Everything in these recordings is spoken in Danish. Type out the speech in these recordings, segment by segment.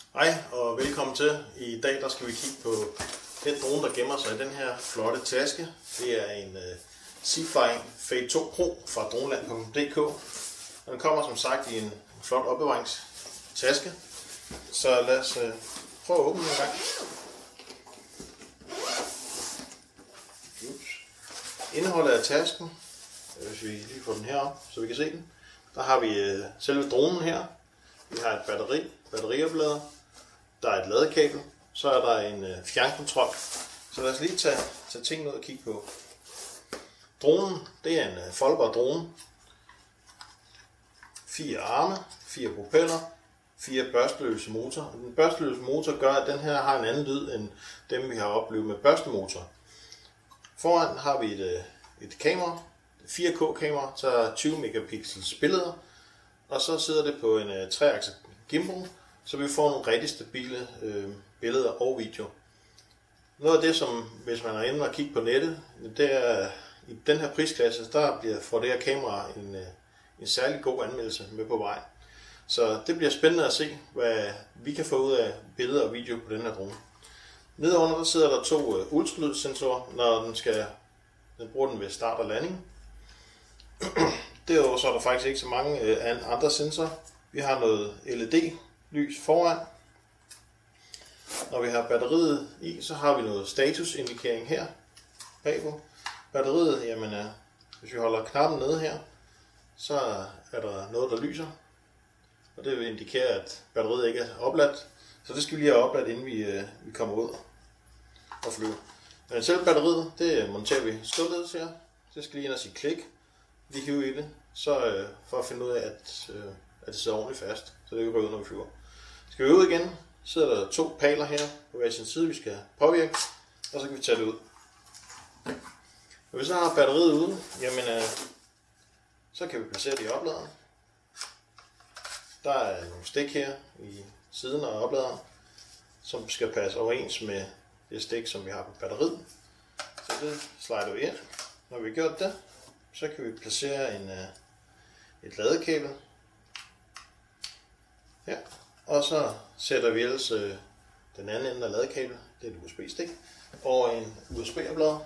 Hej og velkommen til. I dag der skal vi kigge på den drone, der gemmer sig i den her flotte taske. Det er en Seaflying Fade 2 Pro fra droneland.dk. Den kommer som sagt i en flot opbevaringstaske. Så lad os prøve at åbne den en gang. Indholdet af tasken, hvis vi lige får den her op, så vi kan se den. Der har vi selve dronen her. Vi har et batterioplader. Der er et ladekabel. Så er der en fjernkontrol. Så lad os lige tage tingene ud og kigge på. Dronen, det er en foldbar drone. 4 arme, 4 propeller, 4 børsteløse motorer. Den børsteløse motor gør, at den her har en anden lyd end dem, vi har oplevet med børstemotor. Foran har vi et kamera, 4K kamera, så 20 megapixels billeder. Og så sidder det på en 3-akset gimbal, så vi får nogle rigtig stabile billeder og video. Noget af det, som hvis man er inde og kigge på nettet, det er i den her prisklasse, der får det her kamera en særlig god anmeldelse med på vej. Så det bliver spændende at se, hvad vi kan få ud af billeder og video på den her drone. Nedenunder der sidder der 2 ultralydssensorer, når den bruger den ved start og landing. Derudover så er der faktisk ikke så mange andre sensorer. Vi har noget LED-lys foran. Når vi har batteriet i, så har vi noget statusindikering her bagpå. Batteriet, jamen, hvis vi holder knappen nede her, så er der noget, der lyser. Og det vil indikere, at batteriet ikke er opladt. Så det skal vi lige have opladt, inden vi kommer ud og flyver. Men selv batteriet, det monterer vi ståledes her. Så skal lige ind og sige klik. Lige hive i det, så for at finde ud af, at det sidder ordentligt fast, så det kan gå ud, når vi flyver. Skal vi ud igen, sidder der 2 paler her på hver sin side, vi skal påvirke, og så kan vi tage det ud. Når vi så har batteriet ude, jamen, så kan vi placere det i opladeren. Der er nogle stik her i siden af opladeren, som skal passe overens med det stik, som vi har på batteriet. Så det slider vi ind. Når vi har gjort det, så kan vi placere et ladekabel her, og så sætter vi ellers den anden ende af ladekablet, det er et USB-stik, over en USB-oplader.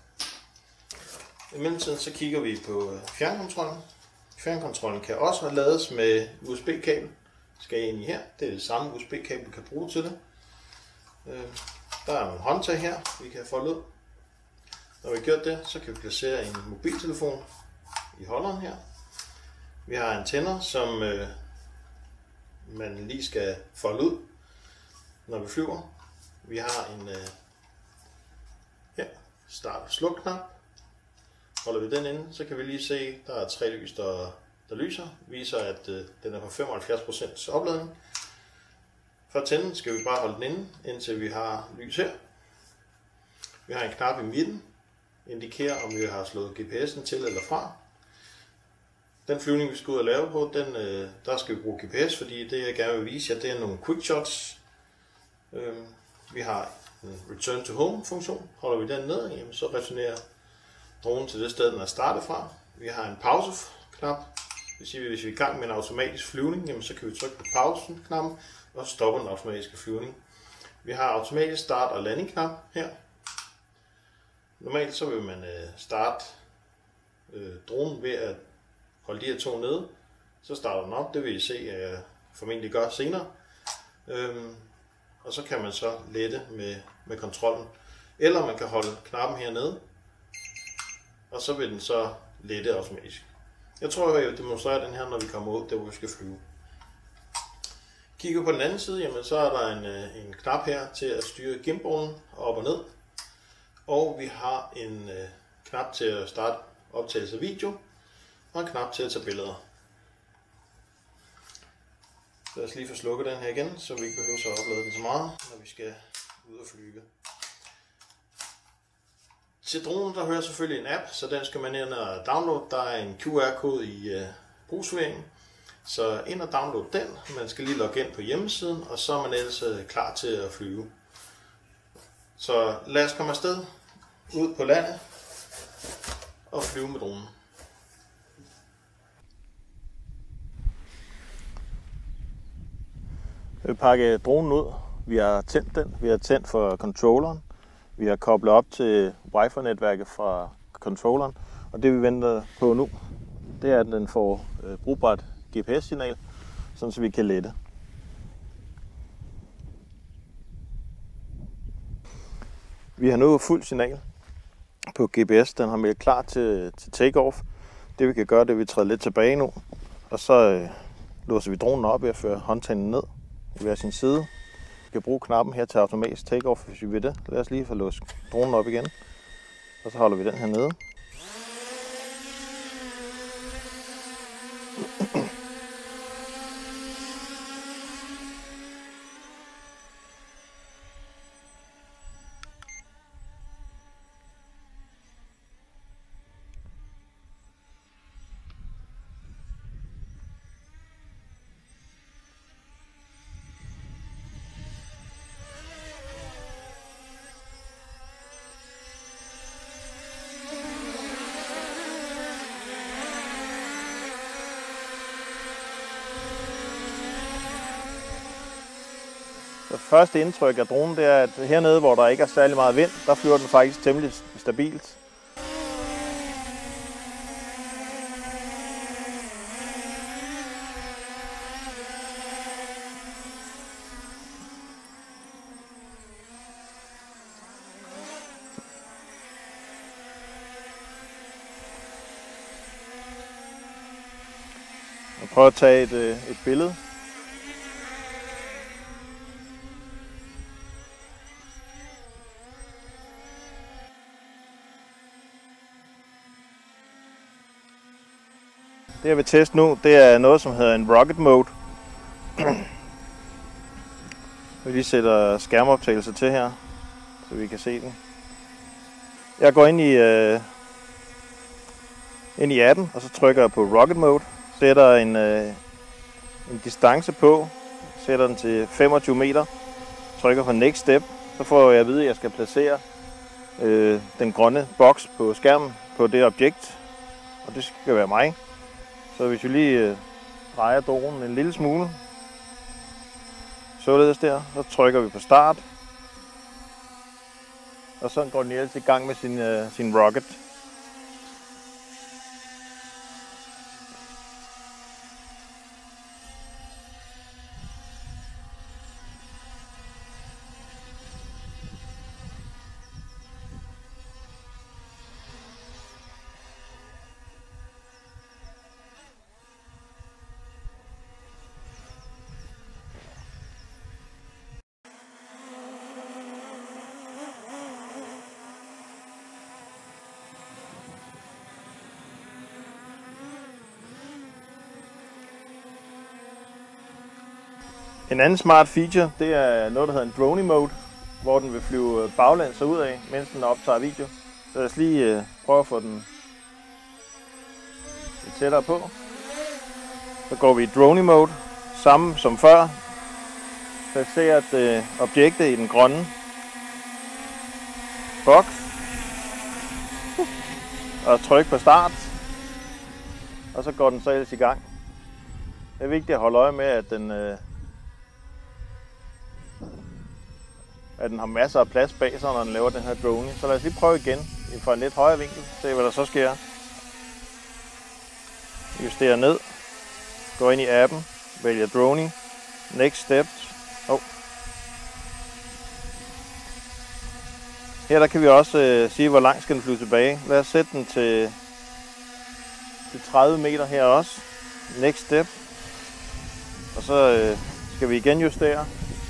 I mellemtiden så kigger vi på fjernkontrollen. Fjernkontrollen kan også lades med USB-kabel. Skal ind i her, det er det samme USB-kabel, vi kan bruge til det. Der er nogle håndtag her, vi kan folde ud. Når vi har gjort det, så kan vi placere en mobiltelefon i holderen her. Vi har antenner, som man lige skal folde ud, når vi flyver. Vi har en her, start- og sluk-knap. Holder vi den inde, så kan vi lige se, der er 3 lys, der lyser. Viser, at den er på 75% opladning. For at tænde skal vi bare holde den inde, indtil vi har lys her. Vi har en knap i midten, indikerer om vi har slået GPS'en til eller fra. Den flyvning vi skal ud og lave på, der skal vi bruge GPS, fordi det jeg gerne vil vise jer, det er nogle quick shots. Vi har en return to home funktion. Holder vi den ned, jamen, så returnerer dronen til det sted, den er startet fra. Vi har en pause-knap. Det vil sige, hvis vi er i gang med en automatisk flyvning, jamen, så kan vi trykke på pausen-knappen og stoppe den automatiske flyvning. Vi har automatisk start- og landing-knap her. Normalt så vil man starte dronen ved at holde de her 2 nede. Så starter den op, det vil I se, at jeg formentlig gør senere. Og så kan man så lette med kontrollen. Eller man kan holde knappen hernede, og så vil den så lette automatisk. Jeg tror, jeg vil demonstrere den her, når vi kommer ud, der hvor vi skal flyve. Kigger på den anden side, jamen, så er der en knap her til at styre gimbalen op og ned. Og vi har en knap til at starte optagelse af video, og en knap til at tage billeder. Lad os lige få slukket den her igen, så vi ikke behøver at oplade den så meget, når vi skal ud og flyve. Til dronen der hører selvfølgelig en app, så den skal man ind og downloade. Der er en QR-kode i brugsværingen, så ind og download den. Man skal lige logge ind på hjemmesiden, og så er man ellers klar til at flyve. Så lad os komme afsted ud på landet og flyve med dronen. Vi pakker dronen ud. Vi har tændt den. Vi har tændt for controlleren. Vi har koblet op til Wi-Fi-netværket fra controlleren. Og det vi venter på nu, det er, at den får brugbart GPS-signal, sådan så vi kan lette. Vi har nu fuld signal på GPS. Den har meldt klar til take-off. Det vi kan gøre, det er, at vi træder lidt tilbage nu. Og så låser vi dronen op ved at føre håndtagen ned i hver sin side. Vi kan bruge knappen her til automatisk take-off, hvis vi vil det. Lad os lige få låst dronen op igen. Og så holder vi den her nede. Så første indtryk af dronen, det er, at hernede, hvor der ikke er særlig meget vind, der flyver den faktisk temmelig stabilt. Jeg prøver at tage et billede. Det jeg vil teste nu, det er noget som hedder en rocket mode. Vi lige sætter skærmoptagelse til her, så vi kan se den. Jeg går ind i appen, og så trykker jeg på rocket mode. Sætter en distance på, sætter den til 25 meter. Trykker på next step, så får jeg at vide, at jeg skal placere den grønne boks på skærmen på det objekt. Og det skal være mig. Så hvis vi lige drejer dronen en lille smule, således der, så trykker vi på start. Og så går den ellers i gang med sin rocket. En anden smart feature, det er noget, der hedder en drone mode, hvor den vil flyve baglæns og ud af, mens den optager video. Så lad os lige prøve at få den lidt tættere på. Så går vi i drone mode, samme som før. Placerer objektet i den grønne boks. Og tryk på start. Og så går den så ellers i gang. Det er vigtigt at holde øje med, at den har masser af plads bag sig, når den laver den her drone. Så lad os lige prøve igen fra en lidt højere vinkel. Se hvad der så sker. Justerer ned. Går ind i appen. Vælger drone. Next step. Her der kan vi også sige, hvor langt skal den flyve tilbage. Lad os sætte den til 30 meter her også. Next step. Og så skal vi igen justere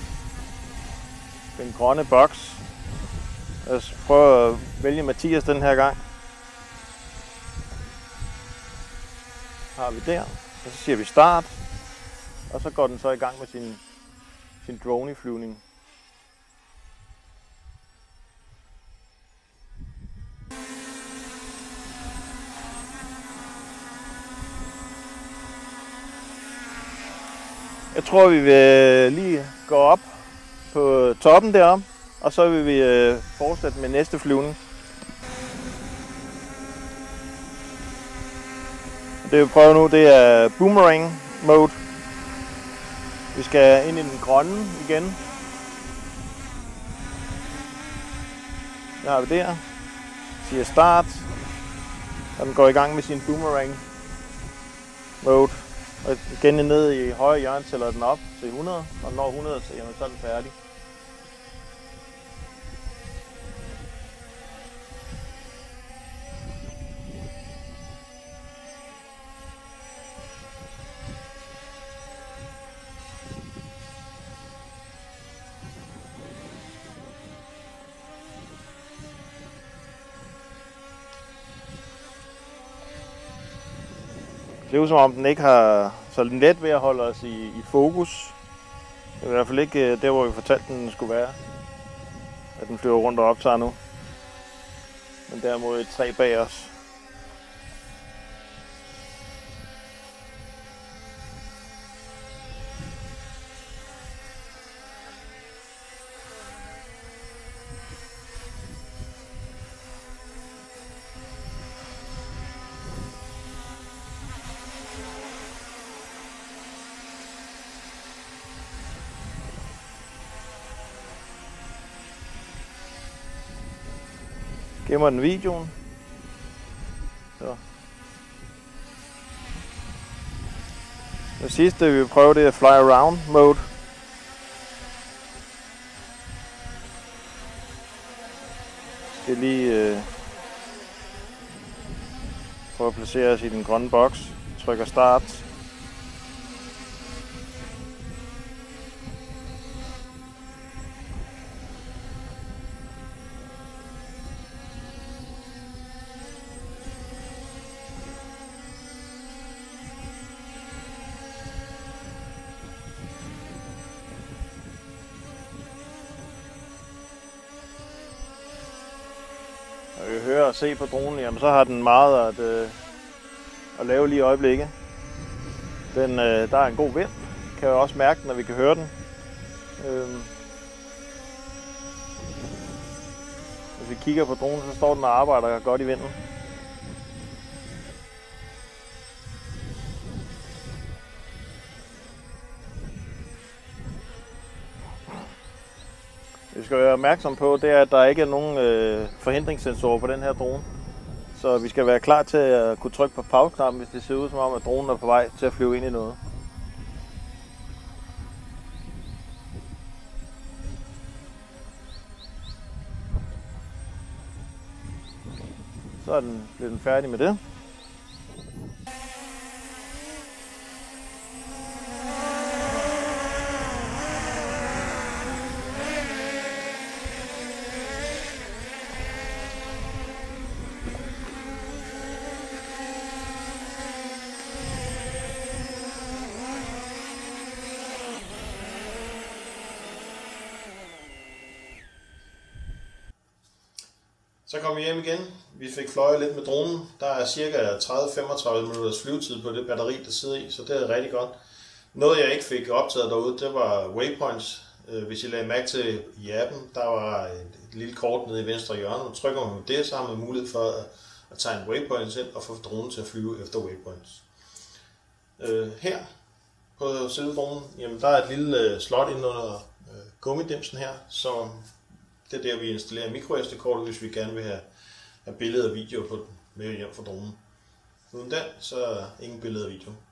den grønne boks. Lad os prøve at vælge Mathias den her gang. Har vi der. Og så siger vi start. Og så går den så i gang med sin drone-flyvning. Jeg tror, vi vil lige gå op på toppen deroppe, og så vil vi fortsætte med næste flyvning. Det vi prøver nu, det er boomerang mode. Vi skal ind i den grønne igen. Der har vi der. Siger start. Og den går i gang med sin boomerang mode. Og igen ned i højre hjørne tæller den op til 100. Og når 100, så er den færdig. Det er jo som om den ikke har så let ved at holde os i fokus. Det er i hvert fald ikke der, hvor vi fortalte den skulle være. At den flyver rundt og optager nu. Men derimod et træ bag os. Gemmer den videoen. Så. Det sidste vi vil prøve, det er fly around mode. Skal lige prøve at placere os i den grønne boks. Trykker start. Og vi hører og se på dronen, jamen så har den meget at lave lige i øjeblikket. Der er en god vind, kan jeg også mærke, når vi kan høre den. Hvis vi kigger på dronen, så står den og arbejder godt i vinden. Vi skal være opmærksom på, det er, at der ikke er nogen forhindringssensorer på den her drone. Så vi skal være klar til at kunne trykke på pause-knappen, hvis det ser ud som om, at dronen er på vej til at flyve ind i noget. Så bliver den færdig med det. Så kom vi hjem igen. Vi fik fløjet lidt med dronen. Der er cirka 30-35 minutters flyvetid på det batteri, der sidder i, så det er rigtig godt. Noget jeg ikke fik optaget derude, det var waypoints. Hvis I lagde mærke til i appen, der var et lille kort nede i venstre hjørne. Og trykker man på det, så har man mulighed for at tegne waypoints ind og få dronen til at flyve efter waypoints. Her på selve dronen, jamen der er et lille slot inde under gummidimsen her, så det er der, vi installerer mikro-SD-kortet, hvis vi gerne vil have billeder og video på med hjem fra dronen. Uden den, så er ingen billeder og video.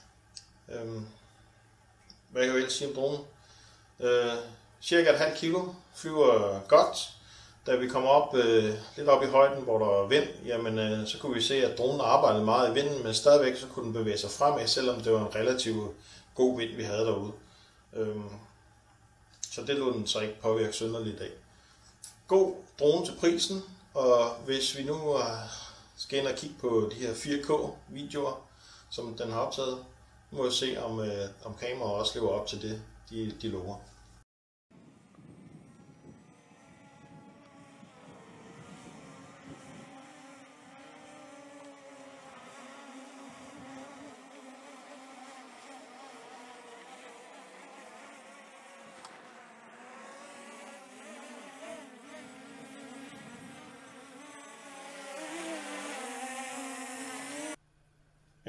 Hvad kan jeg ellers sige om dronen? Cirka et halvt kilo, flyver godt. Da vi kommer op, lidt op i højden, hvor der er vind, jamen, så kunne vi se, at dronen arbejdede meget i vinden, men stadigvæk så kunne den bevæge sig fremad, selvom det var en relativt god vind, vi havde derude. Så det lå den så ikke påvirke synderligt af. God drone til prisen, og hvis vi nu skal ind og kigge på de her 4K videoer, som den har optaget, må vi se, om kameraet også lever op til det, de lover.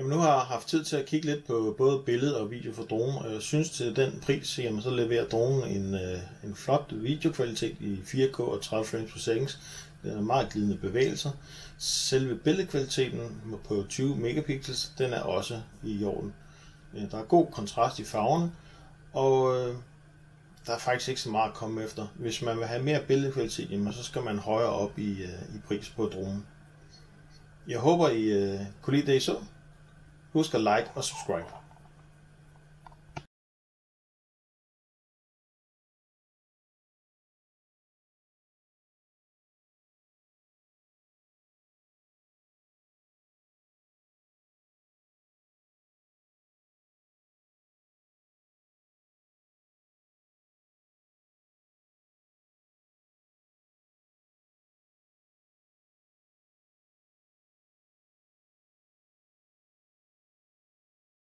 nu har jeg haft tid til at kigge lidt på både billede og video for dronen, og jeg synes til den pris, jamen, så leverer dronen en flot videokvalitet i 4K og 30 frames per second. Den er meget glidende bevægelser. Selve billedkvaliteten på 20 megapixels, den er også i orden. Der er god kontrast i farverne, og der er faktisk ikke så meget at komme efter. Hvis man vil have mere billedkvalitet, jamen, så skal man højere op i pris på dronen. Jeg håber, I kunne lide det, I så. Husk at like og subscribe.